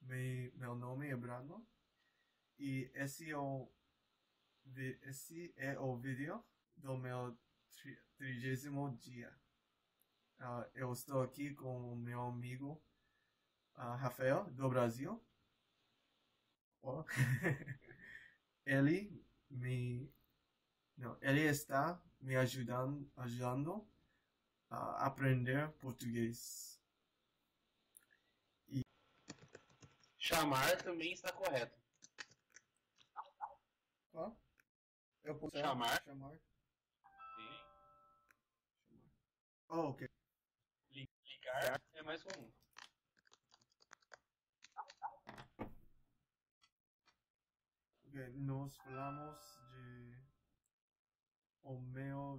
Meu nome é Brandon e esse é o vídeo do meu 30º dia. Eu estou aqui com o meu amigo Rafael, do Brasil. Oh. Ele me, não, ele está me ajudando a aprender português. Chamar também está correto. Qual? Eu posso Chamar. chamar? Sim. Oh, ok. Ligar é mais comum. Ok, nós falamos de o meu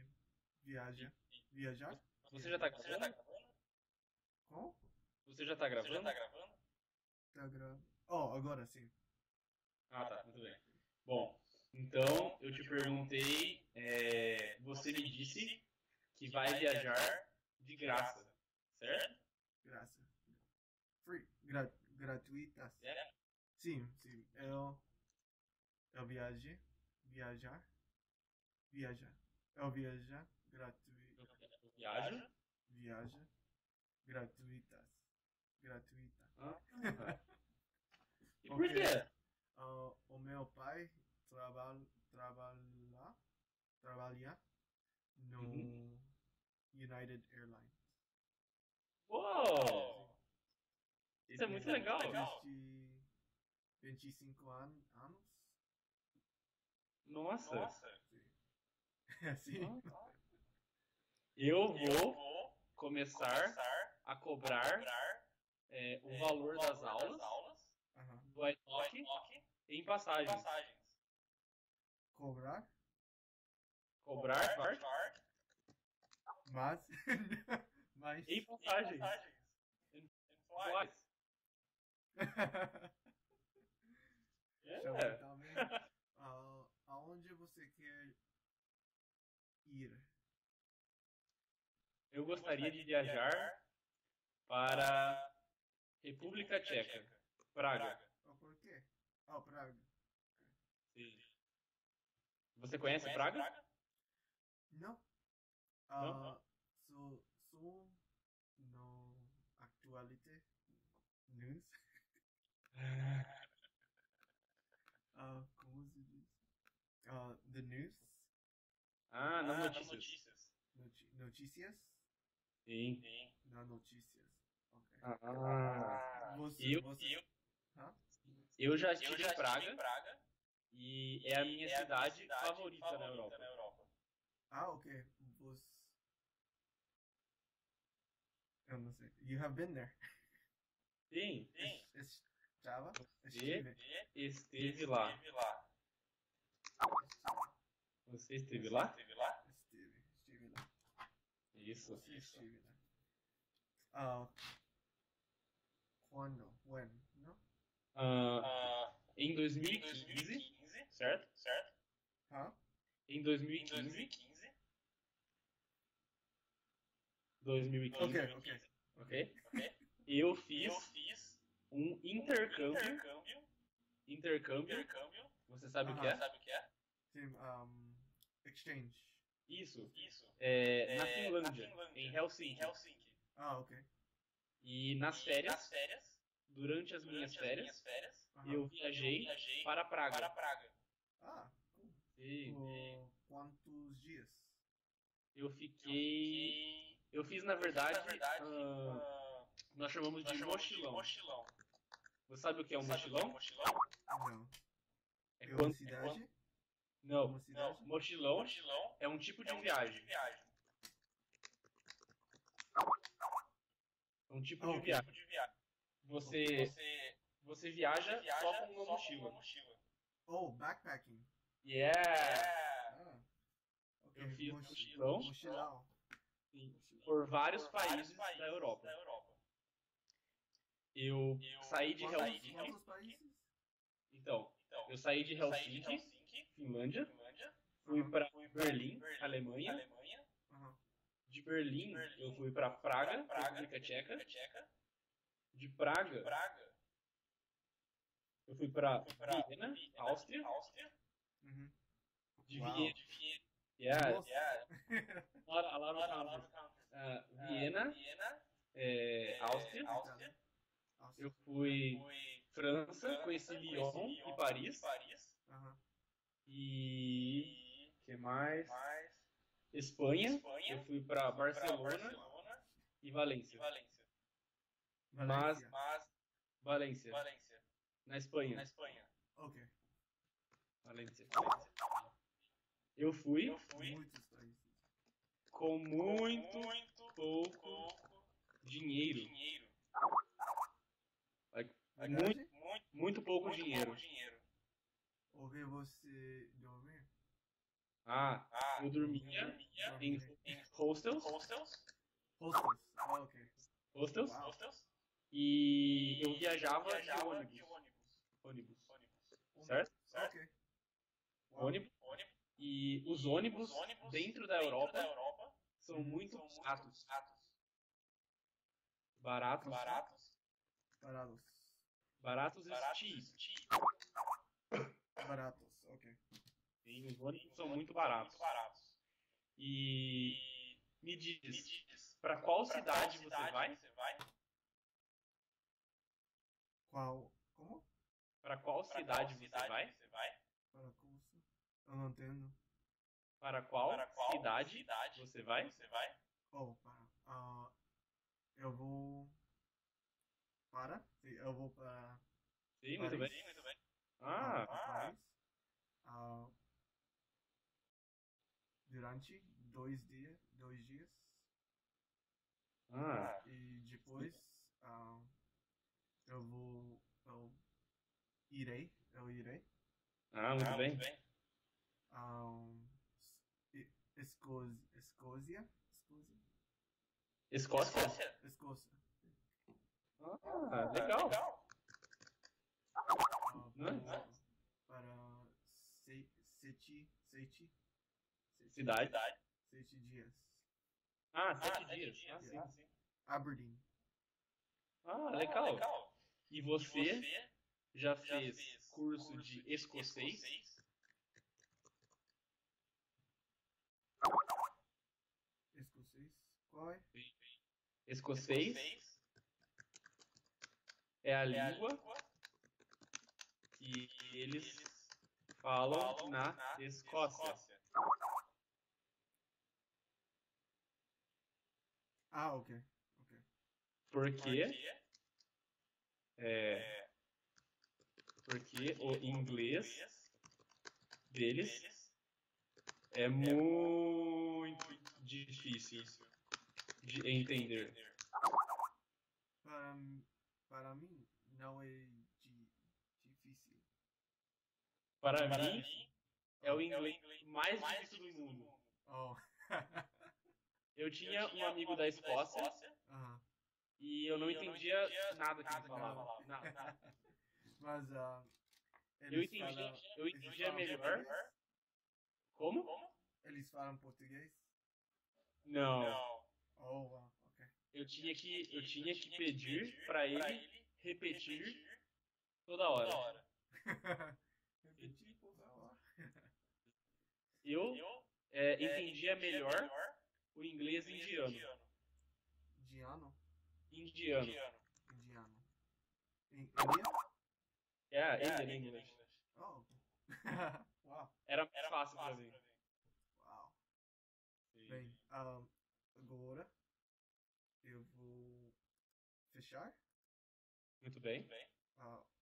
viajar? Você já está gravando? Qual? Você já está gravando? Tá gravando. Oh, agora sim. Ah, tá. Muito bem. Bom, então eu te perguntei, você me disse que vai viajar de graça, certo? Graça. Free. Gratuitas. É? Sim, sim. Eu viajar, viajar. Eu Eu viajo. viaja, gratuitas. Gratuita. Ah, e por quê? O meu pai trabalha no Uhum. United Airlines. Uou! Isso é muito legal. Existe 25 anos. Nossa. Sim. Eu vou começar a cobrar o valor das aulas Aham. do iTalk em passagens. Cobrar, Cobrar mas mas em passagens. Em flights. chama É. também. Aonde você quer ir? Eu gostaria de viajar para República Tcheca, Praga. Oh, por quê? Oh, Praga. Sim. Você conhece Praga? Não. Não? Sou no Actualite News. Como se diz? The News. Ah, nas notícias. Notícias? Sim. Na notícias. Ok. Ah. Você. Hã? Eu já estive em Praga e é a minha cidade favorita na Europa. Ok. Você. Eu não sei. You have been there. Sim. Estava? Você esteve lá. Você esteve lá? Estive lá. Isso. Você esteve lá. Quando? When? Não? Em 2015, certo? Hã? Em 2015, 2015, Ok. ok? Eu fiz um intercâmbio. Você sabe o que é? Sim, exchange. Isso. Na Finlândia, em Helsinki. Ok. E nas férias, durante as minhas férias, eu viajei para Praga. Cool. Sim. Por quantos dias? Eu fiquei. Eu fiz, na verdade, nós chamamos de mochilão. Você sabe o que é um mochilão? Não. É É uma quando. cidade? Não, Uma cidade? mochilão é um tipo de viagem. É um tipo de Ok. viagem. Você viaja só com uma mochila. Oh, backpacking. Yeah! Ok. Eu fiz mochilão Mochilão. por vários países da Europa. Eu saí de Helsinki. Quantos países? Então, eu saí de Helsinki, Finlândia, fui para Berlim, Alemanha. Aham. De Berlim, eu fui para Praga, República Tcheca. De Praga, Eu fui pra Viena, Áustria. Uhum. De Uau. Viena. Yeah, Nossa. lá no campus. Viena, Áustria. Itália. Eu fui França, conheci Lyon e Paris. Aham. E que mais? Espanha. Eu fui pra Barcelona e Valência. Mas Valência. Valência, na Espanha. Ok. Valência. Eu fui Muitos países. com muito pouco dinheiro. Like, Verdade? muito pouco dinheiro. O que você dormir? Eu dormia em hostels. Hostels? Ah, ok. Hostels. Uau. E eu viajava de ônibus. Certo? Ok. Uau. Ônibus. E os ônibus dentro da Europa são muito baratos. Parados. Baratos is cheap. Baratos, ok. E os ônibus são muito baratos. E me diz, para qual cidade você vai? Qual? Como? Para qual cidade você vai? Para curso? Eu não entendo. Para qual cidade você vai? Oh, para. Eu vou. Para? Sim, eu vou para Sim, muito Paris. bem. Para Paris. Ah, durante 2 dias. E depois eu vou. Eu irei. Muito bem. Escócia. Escócia? Escócia. Legal. Vou para sete Cidade? 7 dias. 7 dias. Sim. Aberdeen. Legal. E você já fez curso de escocês? Escocês. Qual é? Escocês é a língua que eles falam na Escócia. Ok. Porque o inglês deles é muito difícil de entender. Para mim, não é difícil. Para mim, é o inglês mais difícil do mundo. Oh. Eu tinha um amigo da Escócia e eu não entendia nada que ele falava. Nada. Mas Eu entendia melhor. Como? Eles falam português? Não. Oh, wow, ok. Eu tinha que pedir para ele repetir toda hora. Repetir por favor. Eu entendia melhor o inglês indiano. Indiano? Indian? Indian English. Oh. Wow. Era mais fácil para mim. Wow. Bem, agora eu vou fechar. Muito bem.